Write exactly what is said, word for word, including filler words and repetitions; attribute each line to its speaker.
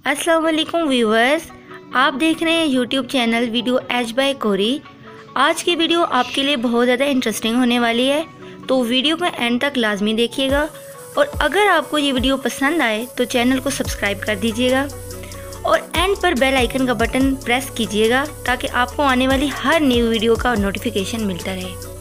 Speaker 1: अस्सलाम वालेकुम व्यूवर्स, आप देख रहे हैं यूट्यूब चैनल वीडियो एज बाय कोरी। आज की वीडियो आपके लिए बहुत ज़्यादा इंटरेस्टिंग होने वाली है, तो वीडियो को एंड तक लाजमी देखिएगा। और अगर आपको ये वीडियो पसंद आए तो चैनल को सब्सक्राइब कर दीजिएगा और एंड पर बेल आइकन का बटन प्रेस कीजिएगा ताकि आपको आने वाली हर न्यू वीडियो का नोटिफिकेशन मिलता रहे।